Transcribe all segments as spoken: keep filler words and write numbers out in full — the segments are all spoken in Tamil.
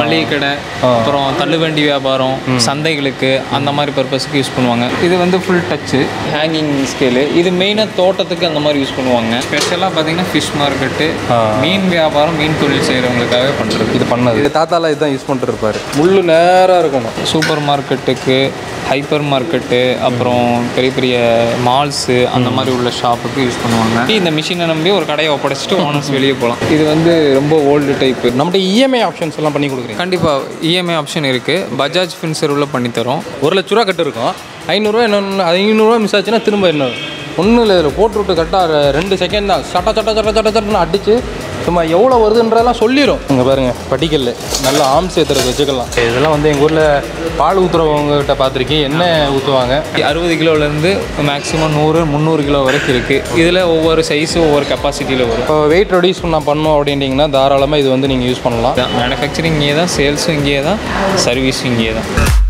மளிகை கடை, அப்புறம் தள்ளுவண்டி வியாபாரம், சந்தைகளுக்கு அந்த மாதிரி பர்பஸ்க்கு யூஸ் பண்ணுவாங்க. இது வந்து ஃபுல் டச்சு ஹேங்கிங் ஸ்கேலு. இது மெயினாக தோட்டத்துக்கு அந்த மாதிரி யூஸ் பண்ணுவாங்க. ஸ்பெஷலாக பார்த்தீங்கன்னா ஃபிஷ் மார்க்கெட்டு, மீன் வியாபாரம், மீன் தொழில் செய்கிறவங்களுக்காக பண்ணுறது. இது பண்ணது இது தாத்தாலாம் இதுதான் யூஸ் பண்ணிட்டு இருப்பாரு. முள்ளு நேராக இருக்கணும். சூப்பர் மார்க்கெட்டுக்கு, ஹைப்பர் மார்க்கெட்டு, அப்புறம் பெரிய பெரிய மால்ஸு அந்த மாதிரி உள்ள ஷாப்புக்கு யூஸ் பண்ணுவாங்க. இந்த மிஷினை நம்பி ஒரு கடையை ஒப்படைச்சிட்டு ஓனர்ஸ் வெளியே போகலாம். இது வந்து ரொம்ப ஓல்டு டைப்பு. நம்மகிட்ட இஎம்ஐ ஆப்ஷன்ஸ் எல்லாம் பண்ணி கொடுக்குறீங்க? கண்டிப்பாக இஎம்ஐ ஆப்ஷன் இருக்குது. பஜாஜ் ஃபின்சர்வில் பண்ணித்தரோம். ஒரு லட்ச ரூபா கட்டு இருக்கும். ஐநூறுரூவா இன்னொன்று ஐநூறுரூவா மிஸ் ஆச்சுன்னா திரும்ப இன்னொரு ஒன்றும் இல்லை. இதில் போட்டு விட்டு கரெக்டாக ரெண்டு செகண்ட் தான் சட்ட சட்ட சட்ட சட்ட சட்டன்னு அடித்து சும்மா எவ்வளோ வருதுன்றதெல்லாம் சொல்லிடும். இங்கே பாருங்கள், படிக்கல் நல்லா ஆம்ஸ் ஏற்றுறதுக்கு வச்சுக்கலாம். இதெல்லாம் வந்து எங்கள் ஊரில் பால் ஊற்றுறவங்ககிட்ட பார்த்துருக்கேன். என்ன ஊற்றுவாங்க? அறுபது கிலோலேருந்து மேக்ஸிமம் நூறு முந்நூறு கிலோ வரைக்கும் இருக்குது. இதில் ஒவ்வொரு சைஸும் ஒவ்வொரு கெப்பாசிட்டியில் வரும். இப்போ வெயிட் ரெடியூஸ் நான் பண்ணோம் அப்படின்ட்டிங்கன்னா தாராளமாக இது வந்து நீங்கள் யூஸ் பண்ணலாம். மேனுஃபேக்சரிங் இங்கே தான், சேல்ஸும் இங்கே தான், சர்வீஸும் இங்கே தான்.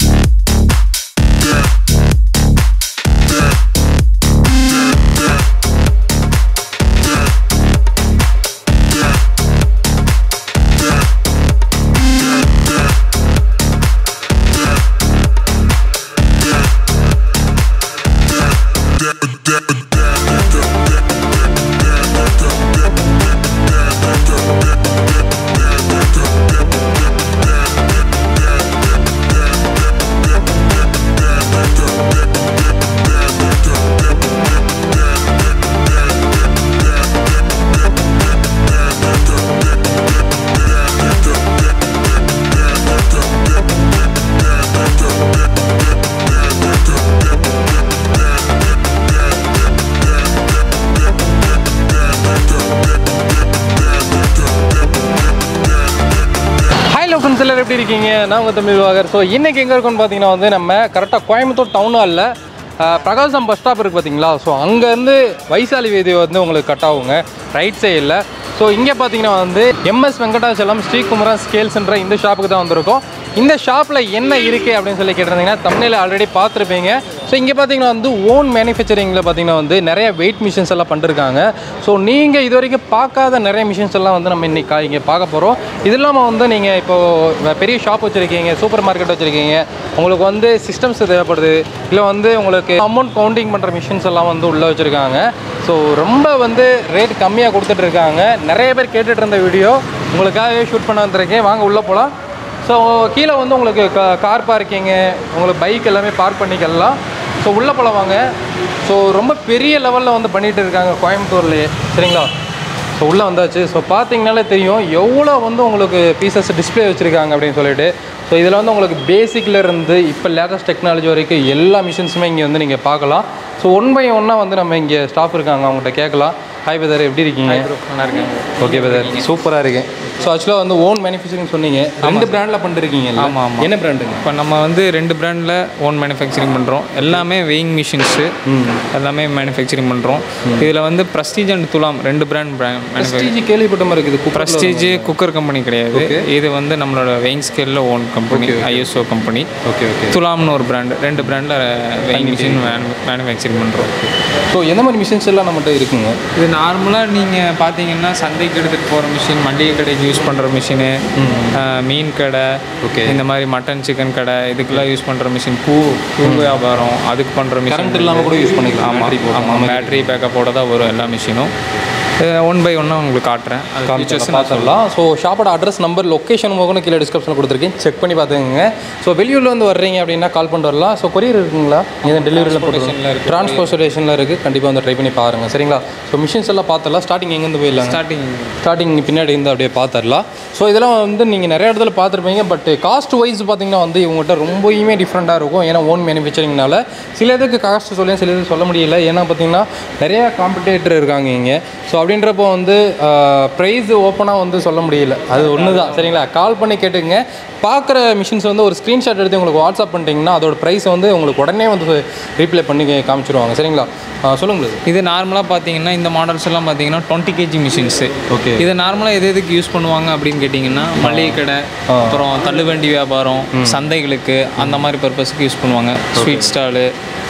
எல்லாரும் எப்படி இருக்கீங்க? நான் உங்கள் தமிழ் வாகர். ஸோ இன்றைக்கி எங்கே இருக்கோன்னு பார்த்தீங்கன்னா வந்து நம்ம கரெக்டாக கோயம்புத்தூர் டவுன் ஹாலில் பிரகாசம் பஸ் ஸ்டாப் இருக்குது பார்த்தீங்களா? ஸோ அங்கேருந்து வைசாலி வீதி வந்து உங்களுக்கு கட் ஆகுங்க ரைட் சைடில். ஸோ இங்கே பார்த்தீங்கன்னா வந்து எம்எஸ் வெங்கடாச்சலம் ஸ்ரீகுமரன் ஸ்கேல்ஸ்ன்ற இந்த ஷாப்புக்கு தான் வந்திருக்கோம். இந்த ஷாப்பில் என்ன இருக்குது அப்படின்னு சொல்லி கேட்டிருந்தீங்கன்னா தமிழில் ஆல்ரெடி பார்த்துருப்பீங்க. ஸோ இங்கே பார்த்தீங்கன்னா வந்து ஓன் மேனுஃபேக்சரிங்கில் பார்த்தீங்கன்னா வந்து நிறைய வெயிட் மிஷின்ஸ் எல்லாம் பண்ணிருக்காங்க. ஸோ நீங்கள் இது வரைக்கும் பார்க்காத நிறைய மிஷின்ஸ் எல்லாம் வந்து நம்ம இன்றைக்கி இங்கே பார்க்க போகிறோம். இது இல்லாமல் வந்து நீங்கள் இப்போது பெரிய ஷாப் வச்சுருக்கீங்க, சூப்பர் மார்க்கெட் வச்சுருக்கீங்க, உங்களுக்கு வந்து சிஸ்டம்ஸ் தேவைப்படுது, இல்லை வந்து உங்களுக்கு அமௌண்ட் கவுண்டிங் பண்ணுற மிஷின்ஸ் எல்லாம் வந்து உள்ளே வச்சுருக்காங்க. ஸோ ரொம்ப வந்து ரேட் கம்மியாக கொடுத்துட்டு இருக்காங்க. நிறைய பேர் கேட்டுட்டு இருந்த வீடியோ உங்களுக்காகவே ஷூட் பண்ண வந்திருக்கேன். வாங்க உள்ளே போகலாம். ஸோ கீழே வந்து உங்களுக்கு கா கார் பார்க்கிங்கு, உங்களுக்கு பைக் எல்லாமே பார்க் பண்ணிக்கலாம். ஸோ உள்ளே போகலாம் வாங்க. ஸோ ரொம்ப பெரிய லெவலில் வந்து பண்ணிகிட்டு இருக்காங்க கோயம்புத்தூர்லேயே, சரிங்களா? ஸோ உள்ளே வந்தாச்சு. ஸோ பார்த்தீங்கனாலே தெரியும் எவ்வளோ வந்து உங்களுக்கு பீசஸ் டிஸ்பிளே வச்சுருக்காங்க அப்படின்னு சொல்லிட்டு. ஸோ இதில் வந்து உங்களுக்கு பேசிக்லேருந்து இப்போ லேட்டஸ்ட் டெக்னாலஜி வரைக்கும் எல்லா மிஷின்ஸுமே இங்கே வந்து நீங்கள் பார்க்கலாம். ஸோ ஒன் பை ஒன்னாக வந்து நம்ம இங்கே ஸ்டாஃப் இருக்காங்க, அவங்கள்ட்ட கேட்கலாம். ஹாய் பிரதர், எப்படி இருக்கீங்க? நல்லா இருக்கேன். ஓகே பிரதர், சூப்பராக இருக்கேன். ஸோ ஆக்சுவலாக வந்து ஓன் மேனுஃபேக்சரிங் சொன்னீங்க, ரெண்டு பிராண்டில் பண்ணிருக்கீங்க. ஆமாம் ஆமாம். என்ன பிராண்டுங்க? இப்போ நம்ம வந்து ரெண்டு பிராண்டில் ஓன் மேனுஃபேக்சரிங் பண்ணுறோம். எல்லாமே வெயிங் மிஷின்ஸு எல்லாமே மேனுஃபேக்சரிங் பண்ணுறோம். இதில் வந்து ப்ரெஸ்டீஜ் அண்ட் துலாம் ரெண்டு பிராண்ட் ப்ரெஸ்டீஜ் கேள்விப்பட்ட மாதிரி இருக்குது. ப்ரெஸ்டீஜ் குக்கர் கம்பெனி கிடையாது, இது வந்து நம்மளோட வெயிங் ஸ்கேலில் own company, ISO company. Okay okay. துலாம்னு ஒரு பிராண்டு, ரெண்டு பிராண்டில் வெயிங் மிஷின் மேனுஃபேக்சரிங் பண்ணுறோம். ஸோ எந்த மாதிரி மிஷின்ஸ் எல்லாம் நம்மகிட்ட இருக்குங்க? இது நார்மலாக நீங்கள் பார்த்தீங்கன்னா சந்தைக்கு எடுத்துகிட்டு போகிற மிஷின், மண்டிகை கடைக்கு யூஸ் பண்ணுற மிஷினு, மீன் கடை, ஓகே, இந்த மாதிரி மட்டன் சிக்கன் கடை இதுக்கெல்லாம் யூஸ் பண்ணுற மிஷின், பூ பூ வியாபாரம் அதுக்கு பண்ணுற மிஷின், கரண்ட் இல்லாமல் கூட யூஸ் பண்ணிக்கலாம். ஆமாம் ஆமாம், பேட்டரி பேக்கப்போட தான் வரும் எல்லா மிஷினும். ஒன் பை ஒன்னாக உங்களுக்கு காட்டுறேன், பார்த்துடலாம். ஸோ ஷாப்போட அட்ரஸ், நம்பர், லொக்கேஷன் மூலம் கீழே டிஸ்கிரிப்ஷனில் கொடுத்துருக்கேன், செக் பண்ணி பார்த்துக்கோங்க. ஸோ வெளியூரில் வந்து வர்றீங்க அப்படின்னா கால் பண்ணிட்டு வரலாம். ஸோ கொரியர் இருக்குங்களா? இங்கே டெலிவரியில் போட்டுருக்கேன், டிரான்ஸ்போர்ட்டேஷனில் இருக்குது, கண்டிப்பாக வந்து ட்ரை பண்ணி பாருங்கள், சரிங்களா? ஸோ மிஷின்ஸ் எல்லாம் பார்த்துடலாம். ஸ்டார்டிங் எங்கேருந்து போயிடலாம்? ஸ்டார்டிங் ஸ்டார்டிங் பின்னாடி இருந்து அப்படியே பார்த்துடலாம். ஸோ இதெல்லாம் வந்து நீங்கள் நிறைய இடத்துல பார்த்துருப்பீங்க. பட் காஸ்ட் வைஸ் பார்த்தீங்கன்னா வந்து இவங்ககிட்ட ரொம்பவுமே டிஃப்ரெண்ட்டாக இருக்கும். ஏன்னா ஓன் மேனுஃபேக்சரிங்னால சில இதுக்கு காஸ்ட் சொல்ல சில இது சொல்ல முடியல. ஏன்னா பார்த்தீங்கன்னா நிறையா காம்படிட்டர் இருக்காங்க இங்கே. ஸோ அப்படின்றப்போ வந்து ப்ரைஸ் ஓப்பனாக வந்து சொல்ல முடியல, அது ஒன்று தான், சரிங்களா? கால் பண்ணி கேட்டுங்க. பார்க்குற மிஷின்ஸ் வந்து ஒரு ஸ்க்ரீன்ஷாட் எடுத்து உங்களுக்கு வாட்ஸ்அப் பண்ணிட்டீங்கன்னா அதோட ப்ரைஸ் வந்து உங்களுக்கு உடனே வந்து ரீப்ளே பண்ணி காமிச்சிருவாங்க, சரிங்களா? சொல்லுங்கள். இது நார்மலாக பார்த்தீங்கன்னா இந்த மாடல்ஸ் எல்லாம் பார்த்தீங்கன்னா டுவெண்ட்டி கேஜி மிஷின்ஸு. ஓகே. இது நார்மலாக எது எதுக்கு யூஸ் பண்ணுவாங்க அப்படின்னு கேட்டிங்கன்னா மளிகை கடை, அப்புறம் தள்ளுவண்டி வியாபாரம், சந்தைகளுக்கு அந்த மாதிரி பர்பஸ்க்கு யூஸ் பண்ணுவாங்க. ஸ்வீட் ஸ்டாலு,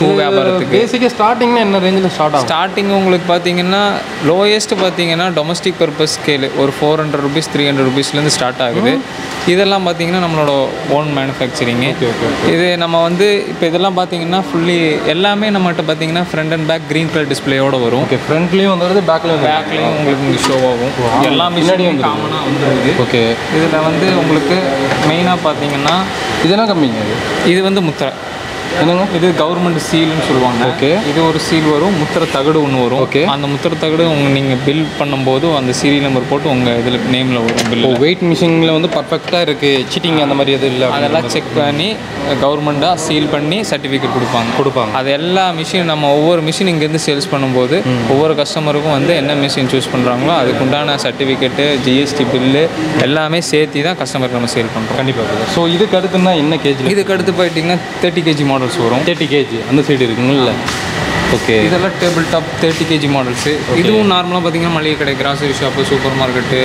பூ வியாபாரத்துக்கு. பேசிக்காக ஸ்டார்டிங்னா என்ன ரேஞ்சில் ஸ்டார்ட் ஆகும்? ஸ்டார்டிங் உங்களுக்கு பார்த்தீங்கன்னா லோயஸ்ட் பார்த்தீங்கன்னா டொமஸ்டிக் பர்பஸ் ஸ்கேலு ஒரு four hundred rupees three hundred ருபீஸ்லேருந்து ஸ்டார்ட் ஆகுது. இதெல்லாம் பார்த்தீங்கன்னா நம்மளோட ஓன் மேனுஃபேக்சரிங்கு. இது நம்ம வந்து இப்போ இதெல்லாம் பார்த்தீங்கன்னா ஃபுல்லி எல்லாமே நம்மகிட்ட பார்த்தீங்கன்னா front and back green colour டிஸ்பிளேயோட வரும். ஓகே, ஃப்ரண்ட்லேயும் வந்துடுது, பேக்லேயும் பேக்லேயும் உங்களுக்கு இங்கே ஷோ ஆகும். எல்லாம் முன்னாடியும் காமனாக வந்துடுது. ஓகே, இதில் வந்து உங்களுக்கு மெயினாக பார்த்தீங்கன்னா இதெல்லாம் கம்மிங்க. இது இது வந்து முத்திரை என்னங்க, இது கவர்மெண்ட் சீல்னு சொல்லுவாங்க. ஓகே, இது ஒரு சீல் வரும், முத்திரை தகடு ஒன்று வரும். ஓகே, அந்த முத்திரை தகடு உங்கள் நீங்கள் பில் பண்ணும்போது அந்த சீரியல் நம்பர் போட்டு உங்கள் இதில் நேமில் வரும் பில். வெயிட் மிஷினில் வந்து பர்ஃபெக்டாக இருக்குது, சீட்டிங் அந்த மாதிரி எதுவும் இல்லை. அதெல்லாம் செக் பண்ணி கவர்மெண்ட்டாக சீல் பண்ணி சர்டிஃபிகேட் கொடுப்பாங்க கொடுப்பாங்க அது எல்லா மிஷின் நம்ம ஒவ்வொரு மிஷின் இங்கேருந்து சேல்ஸ் பண்ணும்போது ஒவ்வொரு கஸ்டமருக்கும் வந்து என்ன மிஷின் சூஸ் பண்ணுறாங்களோ அதுக்குண்டான சர்டிஃபிகேட்டு ஜிஎஸ்டி பில்லு எல்லாமே சேர்த்து தான் கஸ்டமருக்கு நம்ம சேல் பண்ணுறோம். கண்டிப்பாக. ஸோ இதுக்கு அடுத்துன்னா என்ன கேஜி? இதுக்கு அடுத்து போயிட்டிங்கன்னா தேர்ட்டி கேஜி மாடல்ஸ் வரும். தேர்ட்டி கேஜி அந்த சைடு இருக்குங்களா? ஓகே, இதெல்லாம் table top thirty KG models. இதுவும் நார்மலாக பார்த்தீங்கன்னா மளிகை கடை, grocery shop, supermarket,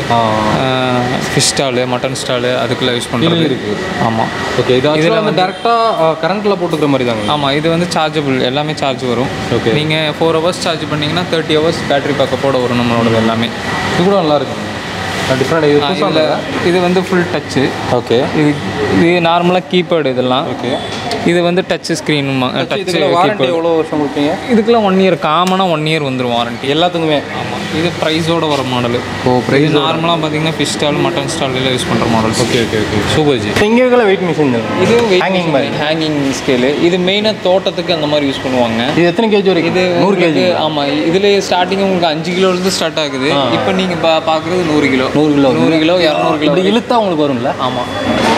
fish stall, mutton stall அதுக்குள்ளே யூஸ் பண்ணுறது இருக்குது. ஆமாம். ஓகே, இது இதில் வந்து டேரெக்டாக கரண்ட்டில் போட்டுக்கிற மாதிரி தாங்க? ஆமாம், இது வந்து சார்ஜபிள், எல்லாமே சார்ஜ் வரும். ஓகே, நீங்கள் ஃபோர் ஹவர்ஸ் சார்ஜ் பண்ணிங்கன்னா தேர்ட்டி ஹவர்ஸ் பேட்டரி பேக்கப்போட வரும் நம்மளோடது எல்லாமே. இது கூட நல்லா இருக்குங்க, டிஃப்ரெண்ட். இது புதுசாக இது வந்து ஃபுல் டச்சு. ஓகே, இது இது நார்மலாக கீபேர்டு இதெல்லாம். ஓகே, இது வந்து டச் ஸ்க்ரீன். டச் வாரண்டி எவ்வளோ வருஷம் கொடுப்பீங்க? இதுக்கெல்லாம் ஒன் இயர் காமனாக ஒன் இயர் வந்துடும் வாரண்டி எல்லாத்துக்குமே. ஆமாம், இது ப்ரைஸோட வர மாடலு. ஓ, ப்ரைஸ் நார்மலாக பார்த்தீங்கன்னா ஃபிஷ் ஸ்டால், மட்டன் ஸ்டாலில் யூஸ் பண்ணுற models. Okay okay okay super ji. இங்கே இருக்கிற வெயிட் மிஷின் இது ஹேங்கிங் மாதிரி ஹேங்கிங் ஸ்கேலு. இது மெயினாக தோட்டத்துக்கு அந்த மாதிரி யூஸ் பண்ணுவாங்க. இது எத்தனை கேஜி வரைக்கும்? இது நூறு கேஜி. ஆமாம், இதில் ஸ்டார்டிங் உங்களுக்கு அஞ்சு கிலோலேருந்து ஸ்டார்ட் ஆகுது. இப்போ நீங்கள் பா பார்க்குறது நூறு கிலோ நூறு கிலோ நூறு கிலோ இரநூறு கிலோ இழுத்தா உங்களுக்கு வரும்ல? ஆமாம்,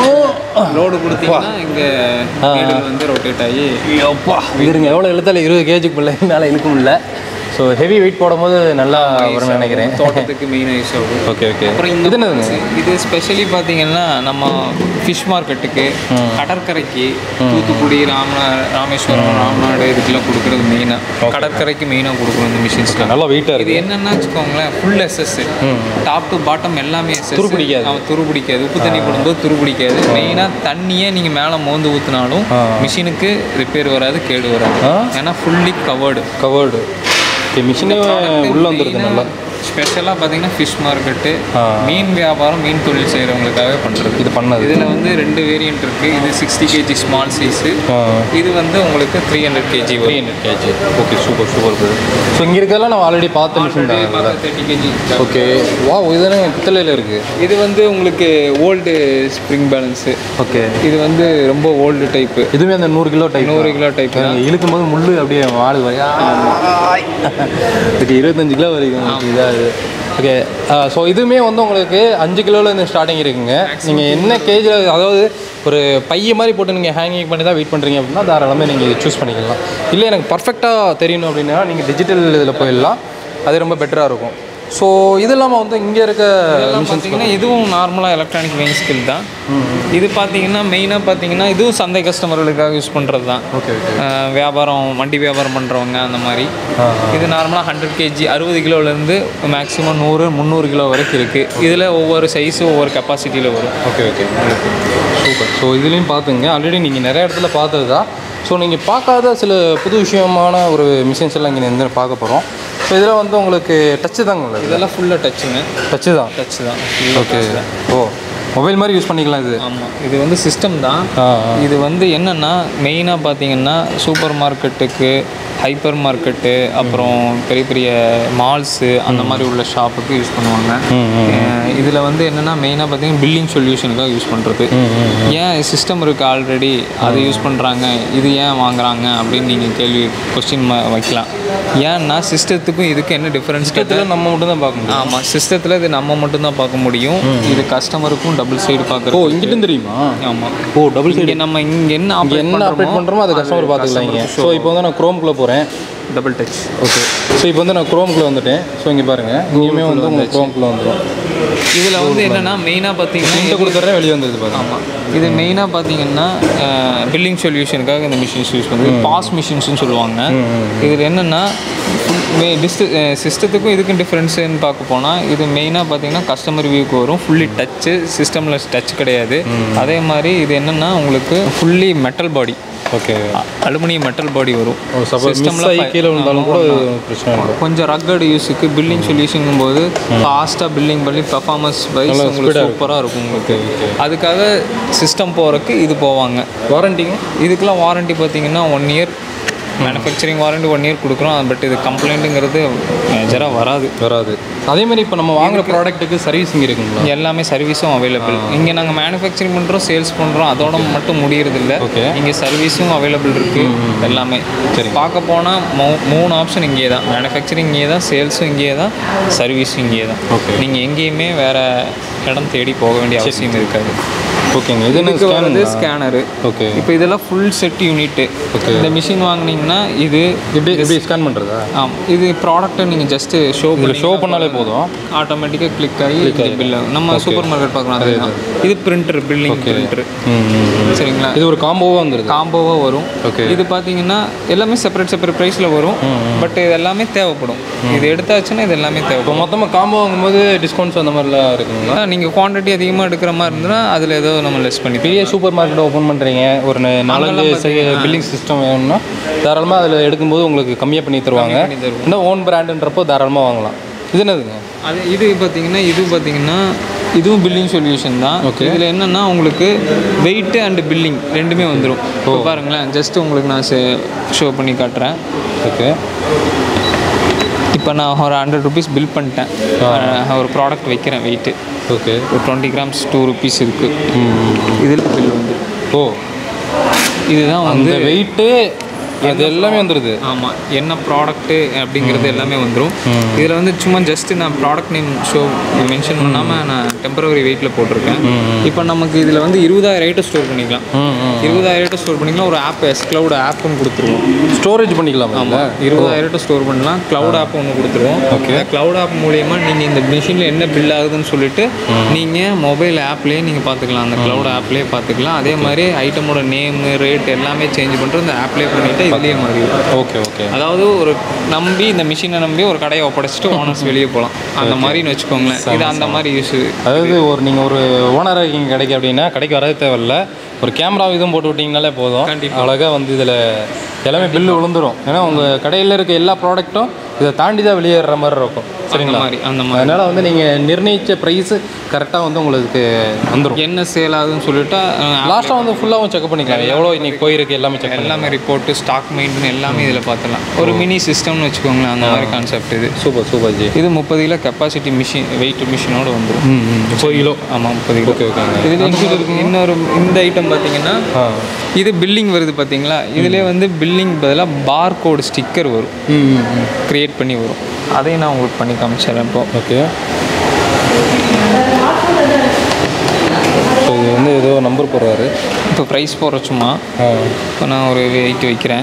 லோடு கொடுத்தீங்கன்னா இங்கே வந்து ரொட்டேட் ஆகி அப்பா இருங்க எவ்வளோ இழுத்தாலும் இருபது கேஜிக்குள்ளே மேலே இழுக்க முடியல. ஸோ ஹெவி வெயிட் போடும்போது நல்லா வரும்னு நினைக்கிறேன். தோட்டத்துக்கு மெயினாக யூஸ் ஆகும். Okay okay. அப்புறம் இந்த என்னது இது ஸ்பெஷலி பார்த்தீங்கன்னா நம்ம ஃபிஷ் மார்க்கெட்டுக்கு, கடற்கரைக்கு, தூத்துக்குடி, ராமநா ராமேஸ்வரம், ராமநாடு இதுக்கெல்லாம் கொடுக்குறது மெயினாக. கடற்கரைக்கு மெயினாக கொடுக்குறோம் இந்த மிஷின்ஸ்க்கு. நல்லா வெயிட்டாக இருக்குது. இது என்னென்னா வச்சுக்கோங்களேன், full SS, top to bottom எல்லாமே எஸ்எஸ். துரு பிடிக்காது. அவன் துரு பிடிக்காது. உப்பு தண்ணி போடும்போது துரு பிடிக்காது. மெயினாக தண்ணியே நீங்கள் மேலே மோந்து ஊற்றினாலும் மிஷினுக்கு ரிப்பேர் வராது, கேடு வராது. ஏன்னா ஃபுல்லி கவர்டு கவர்டு மிஷினே உள்ளே வந்துடுது. நல்லா ஸ்பெஷலாக பார்த்தீங்கன்னா ஃபிஷ் மார்க்கெட்டு, மீன் வியாபாரம், மீன் தொழில் செய்கிறவங்களுக்காகவே பண்ணுறது. இது பண்ணது இதில் வந்து ரெண்டு வேரியன்ட் இருக்குது. இது சிக்ஸ்டி கேஜி ஸ்மால் சைஸு, இது வந்து உங்களுக்கு three hundred KG three hundred KG okay, super super. So இங்கே இருக்கிறதெல்லாம் நான் ஆல்ரெடி பார்த்த மிஷின் தான். Thirty KG okay. வா, இதுதானே பித்தளையில் இருக்குது. இது வந்து உங்களுக்கு ஓல்டு ஸ்ப்ரிங் பேலன்ஸு. ஓகே, இது வந்து ரொம்ப ஓல்டு டைப்பு. இதுவுமே அந்த நூறு கிலோ டைப் நூறு கிலோ டைப் இழுக்கும் போது முள்ளு அப்படியே ஆடு வரையா இருபத்தஞ்சு கிலோ வரைக்கும் இதாக. ஓகே, ஸோ இதுவுமே வந்து உங்களுக்கு அஞ்சு கிலோலேருந்து ஸ்டார்டிங் இருக்குங்க. நீங்கள் என்ன கேஜில், அதாவது ஒரு பைய மாதிரி போட்டு நீங்கள் ஹேங்கிங் பண்ணி தான் வெயிட் பண்ணுறீங்க அப்படின்னா தாராளமாக நீங்கள் சூஸ் பண்ணிக்கலாம். இல்லை எனக்கு பர்ஃபெக்டாக தெரியணும் அப்படின்னா நீங்கள் டிஜிட்டல் இதில் போயிடலாம், அது ரொம்ப பெட்டராக இருக்கும். ஸோ இது இல்லாமல் வந்து இங்கே இருக்க பார்த்தீங்கன்னா இதுவும் நார்மலாக எலக்ட்ரானிக் மெயின் ஸ்கில் தான். இது பார்த்தீங்கன்னா மெயினாக பார்த்தீங்கன்னா இதுவும் சந்தை கஸ்டமர்களுக்காக யூஸ் பண்ணுறது தான். ஓகே, வியாபாரம், வண்டி வியாபாரம் பண்ணுறவங்க அந்த மாதிரி. இது நார்மலாக ஹண்ட்ரட் கேஜி அறுபது கிலோலேருந்து மேக்ஸிமம் நூறு முந்நூறு கிலோ வரைக்கும் இருக்குது. இதில் ஒவ்வொரு சைஸும் ஒவ்வொரு கெப்பாசிட்டியில் வரும். Okay okay super. ஸோ இதுலேயும் பார்த்துங்க, ஆல்ரெடி நீங்கள் நிறைய இடத்துல பார்த்தது தான். ஸோ நீங்கள் பார்க்காத சில புது விஷயமான ஒரு மிஷின்ஸ் எல்லாம் இங்கே வந்து பார்க்க போகிறோம். ஸோ இதில் வந்து உங்களுக்கு டச்சு தாங்க, இதெல்லாம் ஃபுல்லாக டச்சுங்க. டச்சு தான் டச்சு தான் ஓகே. ஓ, மொபைல் மாதிரி யூஸ் பண்ணிக்கலாம் இது. ஆமாம், இது வந்து சிஸ்டம் தான். இது வந்து என்னென்னா மெயினாக பார்த்தீங்கன்னா சூப்பர் மார்க்கெட்டுக்கு, ஹைப்பர் மார்க்கெட்டு, அப்புறம் பெரிய பெரிய மால்ஸு அந்த மாதிரி உள்ள ஷாப்புக்கு யூஸ் பண்ணுவாங்க. இதில் வந்து என்னென்னா மெயினாக பார்த்தீங்கன்னா பில்லிங் சொல்யூஷனுக்காக யூஸ் பண்ணுறது. ஏன் சிஸ்டம் இருக்குது ஆல்ரெடி, அதை யூஸ் பண்ணுறாங்க, இது ஏன் வாங்குறாங்க அப்படின்னு நீங்கள் கேள்வி கொஸ்டின் வைக்கலாம். ஏன்னா சிஸ்டத்துக்கும் இதுக்கு என்ன டிஃப்ரென்ஸ் கேட்டால் நம்ம மட்டும் தான் பார்க்க முடியும். ஆமாம், சிஸ்டத்தில் இது நம்ம மட்டும் தான் பார்க்க முடியும். இது கஸ்டமருக்கும் டபுள் சைடு பார்க்குறோம். ஓ, இங்கிட்டும் தெரியுமா? ஆமாம். Oh, double side. நம்ம இங்கே என்ன என்ன அப்டேட் பண்ணுறோமோ அதை கஸ்டமர் பார்த்துக்கலாங்க. ஸோ இப்போ வந்து நான் குரோம்குள்ளே போகிறேன். Double touch okay. ஸோ இப்போ வந்து நான் குரோம்குள்ளே வந்துட்டேன். ஸோ இங்கே பாருங்கள், இங்கேயுமே வந்து உங்களுக்கு குரோம்குள்ளே வந்துடும். இதில் வந்து என்னென்னா மெயினாக பார்த்தீங்கன்னா இந்த கொடுத்துட்றேன் வெளியே வந்துடுது பாருங்க. ஆமாம், இது மெயினாக பார்த்தீங்கன்னா பில்லிங் சொல்யூஷனுக்காக இந்த மிஷின்ஸ் யூஸ் பண்ணுறது. பாஸ் மிஷின்ஸ்னு சொல்லுவாங்க. இதில் என்னென்னா டிஸ்ட் சிஸ்டத்துக்கும் இதுக்கும் டிஃப்ரென்ஸுன்னு பார்க்க போனால் இது மெயினாக பார்த்தீங்கன்னா கஸ்டமர் வியூக்கு வரும். ஃபுல்லி டச்சு, சிஸ்டமில் டச் கிடையாது. அதே மாதிரி இது என்னென்னா உங்களுக்கு fully metal body. Okay. Aluminium metal body வரும். சிஸ்டமில் கீழே இருந்தாலும் கூட பிரச்சனை இல்லை. கொஞ்சம் ரக்கட் யூஸுக்கு பில்லிங் சொல்யூஷன் போது ஃபாஸ்ட்டாக பில்லிங் பண்ணி பர்ஃபார்மன்ஸ் வைஸ் உங்களுக்கு சூப்பராக இருக்கும் உங்களுக்கு. அதுக்காக சிஸ்டம் போகிறதுக்கு இது போவாங்க. வாரண்டிங்க இதுக்கெல்லாம் வாரண்டி பார்த்தீங்கன்னா one year manufacturing warranty one year கொடுக்குறோம். பட் இது கம்ப்ளைண்ட்டுங்கிறது மேஜராக வராது வராது அதேமாதிரி இப்போ நம்ம வாங்குகிற ப்ராடக்ட்டுக்கு சர்வீஸிங் இருக்குங்களா? எல்லாமே சர்வீஸும் அவைலபிள். இங்கே நாங்கள் மேனுஃபேக்சரிங் பண்ணுறோம், சேல்ஸ் பண்ணுறோம், அதோட மட்டும் முடியறதில்ல. ஓகே. இங்கே சர்வீஸும் அவைலபிள் இருக்குது எல்லாமே. சரி, பார்க்க போனால் மூ மூணு ஆப்ஷன் இங்கே தான். மேனுஃபேக்சரிங் இங்கே தான், சேல்ஸும் இங்கே தான், சர்வீஸும் இங்கே தான். ஓகே. நீங்கள் எங்கேயுமே வேறு இடம் தேடி போக வேண்டிய அவசியம் இருக்காது. ஓகேங்க. இது வந்து ஸ்கேனரு. ஓகே. இப்போ இதெல்லாம் ஃபுல் செட் யூனிட்டு. ஓகே. இந்த மிஷின் வாங்கினீங்கன்னா இது இப்படி இப்படி ஸ்கேன் பண்ணுறதா? ஆமாம். இது ப்ராடக்ட்டை நீங்கள் ஜஸ்ட்டு ஷோ பண்ணி ஷோ பண்ணாலே போதும், ஆட்டோமேட்டிக்காக கிளிக் ஆகி பில்லு நம்ம சூப்பர் மார்க்கெட் பார்க்கலாம். அதுதான் இது பிரிண்டர், பில்லிங் பிரிண்டர். சரிங்களா? இது ஒரு காம்போவாக வந்துடுது. காம்போவாக வரும். ஓகே. இது பார்த்தீங்கன்னா எல்லாமே செப்பரேட் செப்பரேட் ப்ரைஸில் வரும். பட் இது எல்லாமே தேவைப்படும். இது எடுத்தாச்சுன்னா இது எல்லாமே தேவைப்படும். மொத்தமாக காம்போ வாங்கும்போது டிஸ்கவுண்ட்ஸ் அந்த மாதிரிலாம் இருக்குங்களா? நீங்கள் குவான்டிட்டி அதிகமாக எடுக்கிற மாதிரி இருந்ததுன்னா அதில் ஏதோ நம்ம லெஸ் பண்ணி. பெரிய சூப்பர் மார்க்கெட்டை ஓப்பன் பண்ணுறீங்க, ஒரு நாலஞ்சு பில்லிங் சிஸ்டம் வேணும்னா தாராளமாக அதில் எடுக்கும்போது உங்களுக்கு கம்மியாக பண்ணி தருவாங்க. இன்னும் ஓன் பிராண்டுன்றப்போ தாராளமாக வாங்கலாம். இது என்னதுங்க? அது இது பார்த்தீங்கன்னா இது பார்த்தீங்கன்னா இதுவும் பில்லிங் சொல்யூஷன் தான். ஓகே. இதில் என்னென்னா உங்களுக்கு வெயிட்டு அண்டு பில்லிங் ரெண்டுமே வந்துடும். இப்போ பாருங்களேன், ஜஸ்ட்டு உங்களுக்கு நான் ஷோ பண்ணி காட்டுறேன். ஓகே. இப்போ நான் ஒரு ஹண்ட்ரட் ருபீஸ் பில் பண்ணிட்டேன். ஒரு ப்ராடக்ட் வைக்கிறேன் வெயிட்டு. ஓகே. ஒரு டுவெண்ட்டி கிராம்ஸ் டூ ருபீஸ் இருக்குது. இதில் பில் வந்து ஓ இதுதான் வந்து வெயிட்டு அது எல்லாமே வந்துடுது. ஆமாம். என்ன ப்ராடக்ட்டு அப்படிங்கிறது எல்லாமே வந்துடும். இதில் வந்து சும்மா ஜஸ்ட்டு நான் ப்ராடக்ட் நேம் ஷோ மென்ஷன் பண்ணாமல் நான் டெம்பரவரி வெயிட்டில் போட்டிருக்கேன். இப்போ நமக்கு இதில் வந்து இருபதாயிரம் ஐட்டம் ஸ்டோர் பண்ணிக்கலாம். இருபதாயிரம் ஐட்டம் ஸ்டோர் பண்ணிக்கலாம். ஒரு ஆப் எஸ் க்ளவுட் ஆப்னு கொடுத்துருவோம். ஸ்டோரேஜ் பண்ணிக்கலாம். ஆமாம். இருபதாயிரம் ஐட்டம் ஸ்டோர் பண்ணலாம். க்ளவுட் ஆப் ஒன்று கொடுத்துருவோம். ஓகே. க்ளவுட் ஆப் மூலிமா நீங்கள் இந்த மிஷினில் என்ன பில் ஆகுதுன்னு சொல்லிட்டு நீங்கள் மொபைல் ஆப்லேயே நீங்கள் பார்த்துக்கலாம். அந்த க்ளவுட் ஆப்லேயே பார்த்துக்கலாம். அதே மாதிரி ஐட்டமோட நேமு ரேட் எல்லாமே சேஞ்ச் பண்ணுறது இந்த ஆப்லேயே பண்ணிவிட்டு இதே மாதிரி. ஓகே. ஓகே. அதாவது ஒரு நம்பி இந்த மிஷினை நம்பி ஒரு கடையை ஒப்படைச்சிட்டு ஓனர்ஸ் வெளியே போகலாம். அந்த மாதிரின்னு வச்சுக்கோங்களேன். இது அந்த மாதிரி யூஸ். அதாவது ஒரு நீங்கள் ஒரு ஓனராக இருக்கீங்க கடைக்கு அப்படின்னா கடைக்கு வரவே தேவையில்ல, ஒரு கேமரா இதுவும் போட்டு விட்டிங்கனாலே போதும். கண்டிப்பாக அழகாக வந்து இதில் எல்லாமே பில்லு விழுந்துடும். ஏன்னா உங்கள் கடையில் இருக்க எல்லா ப்ராடக்ட்டும் இதை தாண்டி தான் வெளியேற மாதிரி இருக்கும். சரிங்களா? மாதிரி அந்த மாதிரி. அதனால் வந்து நீங்கள் நிர்ணயித்த ப்ரைஸு கரெக்டாக வந்து உங்களுக்கு வந்துடும். என்ன சேல் ஆகுதுன்னு சொல்லிட்டு லாஸ்ட்டாக வந்து ஃபுல்லாகவும் செக் பண்ணிக்கலாம். எவ்வளோ இன்றைக்கி போயிருக்கு எல்லாமே செக் எல்லாமே ரிப்போர்ட்டு ஸ்டாக் மெயின்டைன் எல்லாமே இதில் பார்த்துலாம். ஒரு மினி சிஸ்டம்னு வச்சுக்கோங்களேன். அந்த மாதிரி கான்செப்ட் இது. Super super ji. இது முப்பது கிலோ கெப்பாசிட்டி மிஷின் வெயிட் மிஷினோடு வந்துடும். முப்பது கிலோ. ஆமாம், முப்பது கிலோ. ஓகே. ஓகேங்க. இதில் இன்னொரு இந்த ஐட்டம் பார்த்தீங்கன்னா இது பில்லிங் வருது பார்த்தீங்களா? இதிலே வந்து பில்லிங் பதிலாக பார் கோடு ஸ்டிக்கர் வரும், கிரியேட் பண்ணி வரும். அதையும் நான் உங்களுக்கு பண்ணி காமிச்சிடறேன் இப்போ. ஓகே. ஸோ இது வந்து ஏதோ நம்பர் போடுறாரு. இப்போ ப்ரைஸ் போடுற சும்மா இப்போ நான் ஒரு வெயிட் வைக்கிறேன்.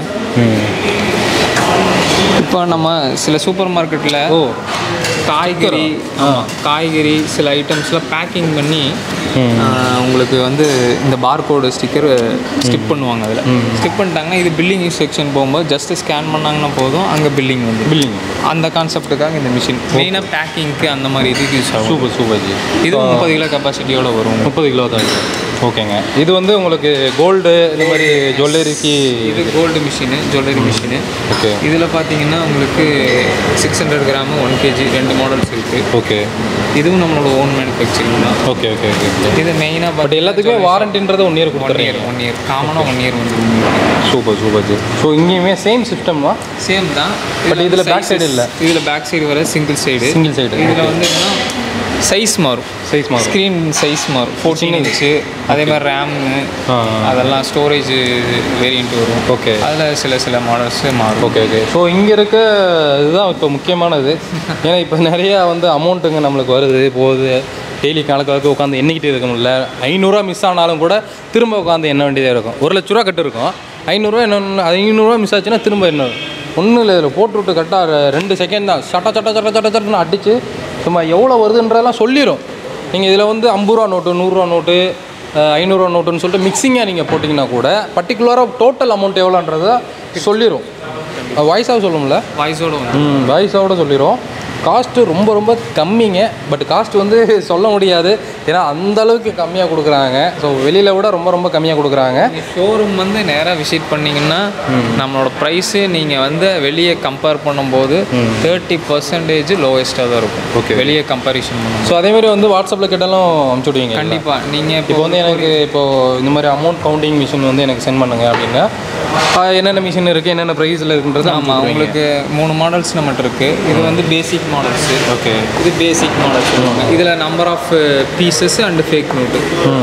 இப்போ நம்ம சில சூப்பர் மார்க்கெட்டில் ஓ காய்கறி காய்கறி சில ஐட்டம்ஸ்லாம் பேக்கிங் பண்ணி உங்களுக்கு வந்து இந்த பார்கோடு ஸ்டிக்கர் ஸ்டிப் பண்ணுவாங்க. அதில் ஸ்டிப் பண்ணிட்டாங்கன்னா இது பில்லிங் செக்ஷன் போகும்போது ஜஸ்ட் ஸ்கேன் பண்ணாங்கன்னா போதும், அங்கே பில்லிங் வந்து பில்லிங் அந்த கான்செப்ட்டுக்காக இந்த மிஷின் மெயினாக பேக்கிங்க்கு அந்த மாதிரி இதுக்கு யூஸ் ஆகும். Super super ji. இது முப்பது கிலோ கெப்பாசிட்டியோடு வரும். முப்பது கிலோ தான். ஓகேங்க. இது வந்து உங்களுக்கு கோல்டு இந்த மாதிரி ஜுவல்லரிக்கு இது gold machine, jewellery machine. Okay. இதில் பார்த்தீங்கன்னா உங்களுக்கு six hundred gram one KG ரெண்டு மாடல்ஸ் இருக்குது. ஓகே. இதுவும் நம்மளோட ஓன் மேனுஃபேக்சரிங் தான். Okay okay okay. இது மெயினாக பட் எல்லாத்துக்குமே வாரண்டின்றது one year one year one year காமனாக ஒன் இயர் வந்து. Super super ji. ஸோ இங்கேயுமே சேம் சிஸ்டம் தான். சேம் தான். பட் இதில் பேக் சைடு இல்லை. இதில் பேக் சைடு வர சிங்கிள் சைடு சிங்கிள் சைடு. இதில் வந்து என்னன்னா சைஸ் மாறும். சைஸ் மாறும். ஸ்க்ரீன் சைஸ் மாறும். Fourteen inch. அதே மாதிரி ரேமு அதெல்லாம் ஸ்டோரேஜ் வேரியண்ட் வரும். ஓகே. அதில் சில சில மாடல்ஸு மாறும். Okay okay. ஸோ இங்கே இருக்க இதுதான் இப்போ முக்கியமானது. ஏன்னா இப்போ நிறையா வந்து அமௌண்ட்டுங்க நம்மளுக்கு வருது போகுது. டெய்லி கணக்கு கணக்கு உட்காந்து எண்ணிக்கிட்டே இருக்க முடியல. ஐநூறுரூவா மிஸ் ஆனாலும் கூட திரும்ப உட்காந்து எண்ண வேண்டியதாக இருக்கும். ஒரு லட்ச ரூபா கட்டு இருக்கும். ஐநூறுரூவா என்ன ஐநூறுரூவா மிஸ் ஆச்சுன்னா திரும்ப என்ன ஒன்றும் இல்லை. இதில் போட்டு விட்டு கரெக்டாக ரெண்டு செகண்ட் தான் சட்ட சட்ட சட்ட சட்ட சட்டன்னு அடித்து சும்மா எவ்வளோ வருதுன்றதெல்லாம் சொல்லிடும். நீங்கள் இதில் வந்து ஐம்பது ரூபா நோட்டு, நூறுரூவா நோட்டு, ஐநூறுரூவா நோட்டுன்னு சொல்லிட்டு மிக்சிங்காக நீங்கள் போட்டிங்கன்னா கூட பர்டிகுலராக டோட்டல் அமௌண்ட் எவ்வளோன்றதை சொல்லிடும். வாய்ஸாக சொல்லும்ல, வாய்ஸோட ம் வாய்ஸோட சொல்லிடும். காஸ்ட்டு ரொம்ப ரொம்ப கம்மிங்க. பட் காஸ்ட் வந்து சொல்ல முடியாது, ஏன்னா அந்தளவுக்கு கம்மியாக கொடுக்குறாங்க. ஸோ வெளியில் விட ரொம்ப ரொம்ப கம்மியாக கொடுக்குறாங்க. ஷோரூம் வந்து நேராக விசிட் பண்ணிங்கன்னா நம்மளோட ப்ரைஸு நீங்கள் வந்து வெளியே கம்பேர் பண்ணும்போது தேர்ட்டி பர்சன்டேஜ் லோவஸ்ட்டாக தான் இருக்கும். ஓகே, வெளியே கம்பேரிஷன் பண்ணுவோம். ஸோ அதேமாதிரி வந்து வாட்ஸ்அப்பில் கேட்டாலும் அனுப்பிச்சி விடுவீங்க? கண்டிப்பாக. நீங்கள் இப்போ வந்து எனக்கு இப்போது இந்த மாதிரி அமௌண்ட் கவுண்டிங் மிஷின் வந்து எனக்கு சென்ட் பண்ணுங்க அப்படின்னா என்னென்ன மிஷின் இருக்குது, என்னென்ன ப்ரைஸில் இருக்குன்றது? ஆமாம், உங்களுக்கு மூணு மாடல்ஸ் நம்மகிட்ட இருக்குது. இது வந்து பேசிக் மாடல்ஸு. ஓகே, இது பேசிக் மாடல்ஸ் சொல்லுவாங்க. இதில் number of pieces and fake note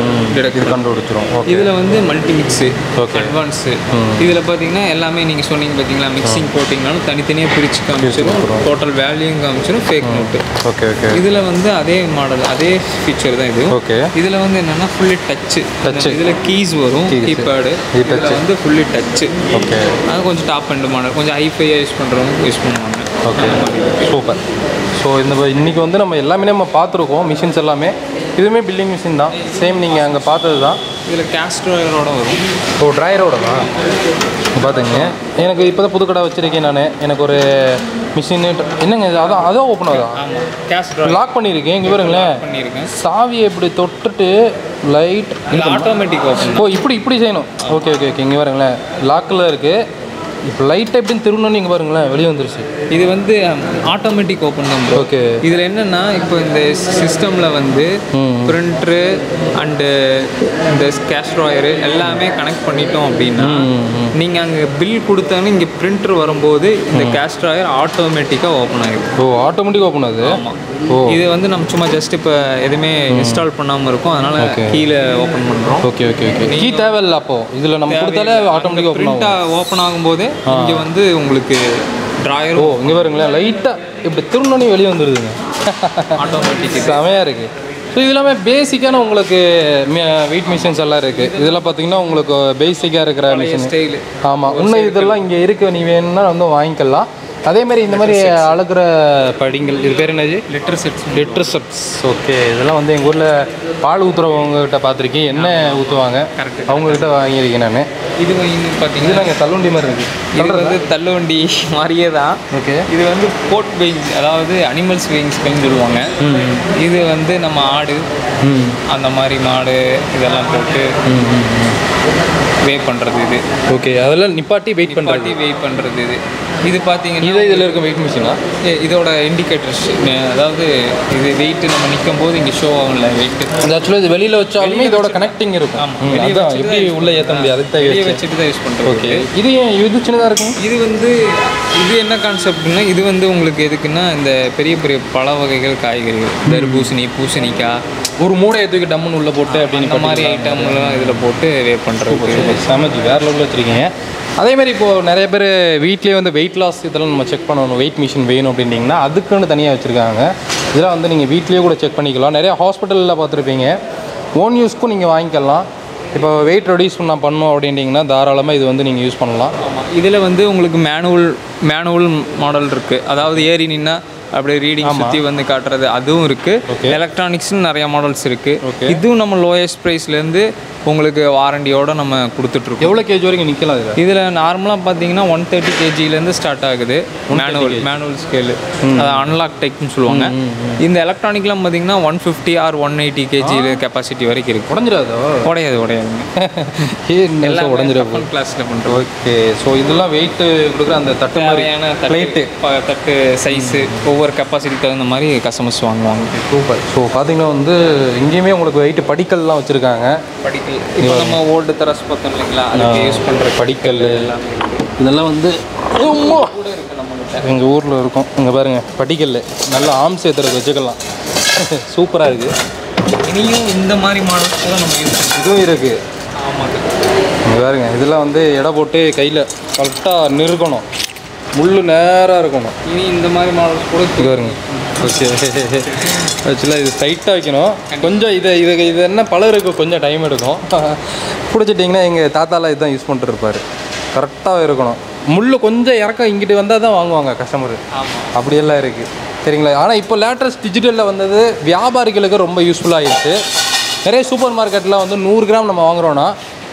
இது கண்டுபிடிச்சிரும். இதில் வந்து மல்டி மிக்ஸு, அட்வான்ஸு. இதில் பார்த்தீங்கன்னா எல்லாமே நீங்கள் சொன்னீங்க பார்த்தீங்களா, மிக்சிங் போட்டிங்கனாலும் தனித்தனியாக பிரித்து காமிச்சிடும், டோட்டல் வேல்யூயும் காமிச்சிடும், ஃபேக் நோட்டு. Okay okay. இதில் வந்து அதே மாடல் அதே ஃபீச்சர் தான் இது. ஓகே. இதில் வந்து என்னென்னா ஃபுல்லி டச்சு டச்சு இதில் கீஸ் வரும், கீபேடு. இதில் வந்து ஃபுல்லி டச்சு. ஓகே, அது கொஞ்சம் டாப் அண்ட் மாடல், கொஞ்சம் ஹைஃபையாக யூஸ் பண்ணுறவங்க யூஸ் பண்ணுவாங்க. Okay, super. ஸோ இந்த இன்றைக்கி வந்து நம்ம எல்லாமே நம்ம பார்த்துருக்கோம் மிஷின்ஸ் எல்லாமே. இதுவுமே பில்லிங் மிஷின் தான், சேம் நீங்கள் அங்கே பார்த்தது தான். இதில் கேஷ் ட்ராயரோட வரும். ஓ, ட்ராயரோட தான் பார்த்துங்க. எனக்கு இப்போ தான் புது கடை வச்சுருக்கேன் நான். எனக்கு ஒரு மிஷின் என்னங்க அதான் அதான் ஓப்பன் ஆகுதா? ஆமாம், கேஷ் ட்ராயர் லாக் பண்ணியிருக்கேன். இங்கே பாருங்களேன், பண்ணியிருக்கேன். சாவியை இப்படி தொட்டுட்டு லைட் ஆட்டோமேட்டிக் ஓப்பன். ஓ, இப்படி இப்படி செய்யணும். Okay okay okay. இங்கே பாருங்களேன், லாக்கில் இருக்குது. இப்போ லைட்டாக எப்படின்னு திரும்பணும்னு நீங்கள் பாருங்களேன், வெளியே வந்துருச்சு. இது வந்து ஆட்டோமேட்டிக் ஓப்பன் தான். ஓகே. இதில் என்னென்னா இப்போ இந்த சிஸ்டமில் வந்து பிரிண்ட்ரு அண்டு இந்த கேஷ் ட்ராயரு எல்லாமே கனெக்ட் பண்ணிட்டோம் அப்படின்னா நீங்கள் அங்கே பில் கொடுத்தாலும் இங்கே பிரிண்டர் வரும்போது இந்த கேஷ் ட்ராயர் ஆட்டோமேட்டிக்காக ஓப்பன் ஆகிடும். ஓ, ஆட்டோமேட்டிக்காக ஓப்பன் ஆகுது. ஆமாம். ஓ, இது வந்து நம்ம சும்மா ஜஸ்ட் இப்போ எதுவுமே இன்ஸ்டால் பண்ணாமல் இருக்கும், அதனால் கீழே ஓப்பன் பண்ணுறோம். Okay okay okay. கீ தேவையில்லை அப்போ இதில் நம்ம கொடுத்தாலே ஆட்டோமேட்டிக்காக பிரிண்ட்டாக ஓப்பன் ஆகும்போது இங்கே வந்து உங்களுக்கு ட்ராயர். ஓ, இங்கே பாருங்களேன், லைட்டாக இப்படி திருநொன்னி வெளியே வந்துடுதுங்க. ஆட்டோமேட்டிக் செமையாக இருக்குது. ஸோ இது எல்லாமே பேசிக்கான உங்களுக்கு வெயிட் மிஷின்ஸ் எல்லாம் இருக்குது. இதெல்லாம் பார்த்தீங்கன்னா உங்களுக்கு பேசிக்காக இருக்கிற மிஷின் ஸ்டைலு. ஆமாம், இன்னும் இதெல்லாம் இங்கே இருக்குது, நீ வேணும்னா வந்து வாங்கிக்கலாம். அதே மாதிரி இந்த மாதிரி அழகுற படிங்கள், இது பேர் என்னது? Litre sets. Litre sets. Okay, இதெல்லாம் வந்து எங்கள் ஊரில் பால் ஊற்றுறவங்ககிட்ட பார்த்துருக்கேன், எண்ணெய் ஊற்றுவாங்க, அவங்கக்கிட்ட வாங்கியிருக்கேன் நான். இது பார்த்தீங்கன்னா நாங்கள் தள்ளுவண்டி மாதிரி இருக்குது. இது வந்து தள்ளுவண்டி மாதிரியே தான். ஓகே. இது வந்து போட் வெயிங்ஸ், அதாவது அனிமல்ஸ் வெயிங்ஸ் பெயின்னு சொல்லுவாங்க. இது வந்து நம்ம ஆடு அந்த மாதிரி மாடு இதெல்லாம் போட்டு வெயிட் பண்ணுறது இது. ஓகே, அதெல்லாம் நிப்பாட்டி வெயிட் நிப்பாட்டி வெயிட் பண்ணுறது இது. இது பார்த்தீங்கன்னா இது இதில் இருக்க வெயிட் மிஷினா? இதோட இண்டிகேட்டர்ஸ், அதாவது இது வெயிட்டு நம்ம நிற்கும் போது இங்கே ஷோ ஆகும்ல வெயிட்டு. அது ஆக்சுவலாக இது வெளியில் வச்சாலுமே இதோட கனெக்டிங் இருக்கும். ஆமாம், வெளியே எப்படி உள்ளே ஏற்ற முடியாது, அதுக்கு தான் வெளியே வச்சுட்டு தான் யூஸ் பண்ணுறோம். ஓகே. இது ஏன் இது சின்னதாக இருக்கும்? இது வந்து இது என்ன கான்செப்ட்னா, இது வந்து உங்களுக்கு எதுக்குன்னா இந்த பெரிய பெரிய பழ வகைகள், காய்கறிகள், தர்பூசணி, பூசணிக்காய், ஒரு மூடையை தூக்கி டம்முன்னு உள்ளே போட்டு அப்படின்னு இந்த மாதிரி ஐட்டம்லாம் இதில் போட்டு வே பண்ணுறது. சமைச்சு வேறு லெவலில் வச்சுருக்கீங்க. அதேமாதிரி இப்போது நிறைய பேர் வீட்லேயே வந்து வெயிட் லாஸ் இதெல்லாம் நம்ம செக் பண்ணணும், வெயிட் மிஷின் வேணும் அப்படின்னிங்கன்னா அதுக்குன்னு தனியாக வச்சுருக்காங்க. இதெல்லாம் வந்து நீங்கள் வீட்லேயே கூட செக் பண்ணிக்கலாம். நிறையா ஹாஸ்பிட்டலில் பார்த்துருப்பீங்க, ஓன் யூஸ்க்கும் நீங்கள் வாங்கிக்கலாம். இப்போ வெயிட் ரெடியூஸ் நான் பண்ணோம் அப்படின்ட்டிங்கன்னா தாராளமாக இது வந்து நீங்கள் யூஸ் பண்ணலாம். ஆமாம், இதில் வந்து உங்களுக்கு மேனுவல் மேனுவல் மாடல் இருக்குது, அதாவது ஏறி நின்னா அப்படியே ரீடிங் சுற்றி வந்து காட்டுறது அதுவும் இருக்குது. எலக்ட்ரானிக்ஸ்னு நிறைய மாடல்ஸ் இருக்குது. இதுவும் நம்ம லோயஸ்ட் ப்ரைஸ்லேருந்து உங்களுக்கு வாரண்டியோடு நம்ம கொடுத்துட்ருக்கோம். எவ்வளோ கேஜி வரைக்கும் நிற்கலாம் இதில்? இதில் நார்மலாக பார்த்தீங்கன்னா ஒன் தேர்ட்டி கேஜிலேருந்து ஸ்டார்ட் ஆகுது. மேனுவல் மேனுவல் ஸ்கேலு, அதை அன்லாக் டெக்னு சொல்லுவாங்க. இந்த எலக்ட்ரானிக்லாம் பார்த்தீங்கன்னா one fifty or one eighty கேஜியில் கெப்பாசிட்டி வரைக்கும் இருக்குது. உடஞ்சிடாதோ? உடையாது உடையாதுங்க. எல்லாம் உடஞ்சிடாது கிளாஸில் பண்ணுறோம். ஓகே. ஸோ இதெல்லாம் வெயிட்டு கொடுக்குற அந்த தட்டு மாதிரியான பிளேட்டு, தட்டு சைஸு ஒவ்வொரு கெப்பாசிட்டி தகுந்த மாதிரி கஸ்டமர்ஸ் வாங்குவாங்க. சூப்பர். ஸோ பார்த்தீங்கன்னா வந்து இங்கேயுமே உங்களுக்கு வெயிட்டு படிக்கல்லாம் வச்சுருக்காங்க. படிக்கல் இப்போ நம்ம ஓல்டு தரஸ் பார்த்தோம் இல்லைங்களா, அதுக்கு யூஸ் பண்ணுற படிக்கல் எல்லாமே இதெல்லாம் வந்து எங்கள் ஊரில் இருக்கும். இங்கே பாருங்கள், படிக்கல் நல்லா ஆம் சேர்த்துறதுக்கு வச்சுக்கலாம். சூப்பராக இருக்குது. இனியும் இந்த மாதிரி மாடல்ஸ் தான் நம்ம யூஸ் பண்ணுறோம். இதுவும் இருக்குது. ஆமாங்க, இங்கே பாருங்க, இதெல்லாம் வந்து எடை போட்டு கையில் கரெக்டாக நிறுக்கணும், முள் நேராக இருக்கணும். இனி இந்த மாதிரி மாடல்ஸ் கூட பாருங்க. ஓகே. ஆக்சுவலாக இது டைட்டாக வைக்கணும் கொஞ்சம். இதை இது இது என்ன பலருக்கு கொஞ்சம் டைம் எடுக்கும். பிடிச்சிட்டிங்கன்னா எங்கள் தாத்தாலாம் இதுதான் யூஸ் பண்ணிட்டு இருப்பார். கரெக்டாக இருக்கணும், முள் கொஞ்சம் இறக்கம் இங்கிட்டு வந்தால் தான் வாங்குவாங்க கஸ்டமரு. அப்படியெல்லாம் இருக்குது சரிங்களா. ஆனால் இப்போ லேட்டஸ்ட் டிஜிட்டலில் வந்தது வியாபாரிகளுக்கு ரொம்ப யூஸ்ஃபுல்லாகிடுச்சு. நிறைய சூப்பர் மார்க்கெட்டில் வந்து நூறு கிராம் நம்ம வாங்குகிறோன்னா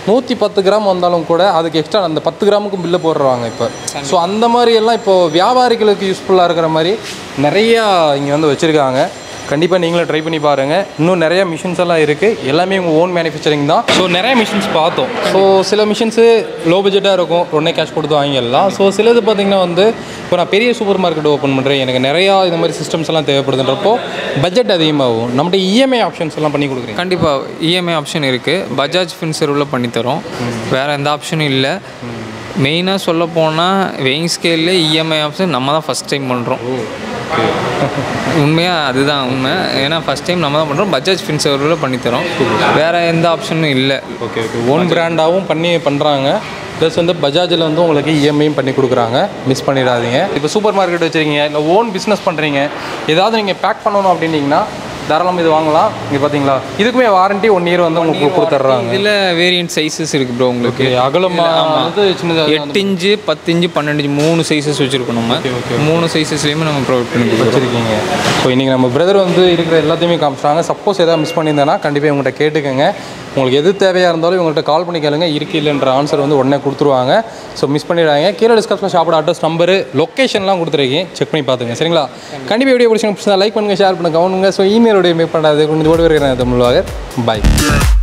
நூற்றி பத்து கிராம் வந்தாலும் கூட அதுக்கு எக்ஸ்ட்ரா அந்த பத்து கிராமுக்கும் பில்லு போடுறாங்க இப்போ. ஸோ அந்த மாதிரி எல்லாம் இப்போது வியாபாரிகளுக்கு யூஸ்ஃபுல்லாக இருக்கிற மாதிரி நிறையா இங்கே வந்து வச்சுருக்காங்க. கண்டிப்பாக நீங்களும் ட்ரை பண்ணி பாருங்கள். இன்னும் நிறைய மிஷின்ஸ் எல்லாம் இருக்குது, எல்லாமே உங்கள் ஓன் மேனுஃபேக்சரிங் தான். ஸோ நிறைய மிஷின்ஸ் பார்த்தோம். ஸோ சில மிஷின்ஸு லோ பட்ஜெட்டாக இருக்கும், உடனே கேஷ் கொடுத்து வாங்கிடலாம். ஸோ சிலது பார்த்திங்கன்னா வந்து இப்போ நான் பெரிய சூப்பர் மார்க்கெட் ஓப்பன் பண்ணுறேன், எனக்கு நிறையா இந்த மாதிரி சிஸ்டம்ஸ் எல்லாம் தேவைப்படுதுன்றப்போ பட்ஜெட் அதிகமாகும். நம்மகிட்ட இஎம்ஐ ஆப்ஷன்ஸ் எல்லாம் பண்ணி கொடுக்குறேன். கண்டிப்பாக இஎம்ஐ ஆப்ஷன் இருக்குது, பஜாஜ் ஃபின்சர்வில் பண்ணித்தரோம், வேறு எந்த ஆப்ஷனும் இல்லை. மெயினாக சொல்ல போனால் வெயிங் ஸ்கேலில் இஎம்ஐ ஆப்ஷன் நம்ம தான் ஃபஸ்ட் டைம் பண்ணுறோம். உண்மையாக அதுதான் உண்மை. ஏன்னா ஃபஸ்ட் டைம் நம்ம தான் பண்ணுறோம், பஜாஜ் ஃபின்சர்வில் பண்ணித்தரோம், வேறு எந்த ஆப்ஷனும் இல்லை. ஓகே ஓகே ஓன் பிராண்டாகவும் பண்ணி பண்ணுறாங்க. ப்ளஸ் வந்து பஜாஜில் வந்து உங்களுக்கு இஎம்ஐயும் பண்ணி கொடுக்குறாங்க, மிஸ் பண்ணிடாதீங்க. இப்போ சூப்பர் மார்க்கெட் வச்சுருக்கீங்க, இல்லை ஓன் பிஸ்னஸ் பண்ணுறீங்க, ஏதாவது நீங்கள் பேக் பண்ணணும் அப்படின்னீங்கன்னா தாராளமாக இது வாங்கலாம். இங்கே பார்த்தீங்களா, இதுக்குமே வாரண்ட்டி ஒன் இயர் வந்து உங்களுக்கு கொடுத்துட்றாங்க. இதில் வேரியன்ட் சைஸஸ் இருக்குது ப்ரோ. உங்களுக்கு அகலமாக வந்து சின்னதாக எட்டு இன்ச்சு பத்து இன்ச்சு பன்னெண்டு இன்ச்சு மூணு சைஸஸ் வச்சுருக்கோம். நம்ம மூணு சைஸஸ்லேயுமே நம்ம ப்ரொவைட் பண்ணி வச்சுருக்கீங்க. ஸோ இன்றைக்கி நம்ம பிரதர் வந்து இருக்கிற எல்லாத்தையுமே காமிச்சாங்க. சப்போஸ் எதாவது மிஸ் பண்ணியிருந்தேன்னா கண்டிப்பாக இவங்கள்ட்ட கேட்டுக்கோங்க. உங்களுக்கு எது தேவையாக இருந்தாலும் இவங்கள்ட்ட கால் பண்ணி கேளுங்க, இருக்கு இல்லைன்ற ஆன்சர் வந்து உடனே கொடுத்துருவாங்க. ஸோ மிஸ் பண்ணிடுறாங்க. கீழே டிஸ்கிரிப்ஷனில் ஷாப்போட அட்ரஸ், நம்பரு, லொக்கேஷன்லாம் கொடுத்துருக்கீங்க, செக் பண்ணி பார்த்துங்க. சரிங்களா? கண்டிப்பாக வீடியோ பிடிச்சிங்க, லைக் பண்ணுங்கள், ஷேர் பண்ணுங்கள், கவனிங்க. ஸோ இமெயிலோடைய மேக் பண்ணாது கொஞ்சம் ஓடி வருகிறேன் தமிழ்வாக. பாய்.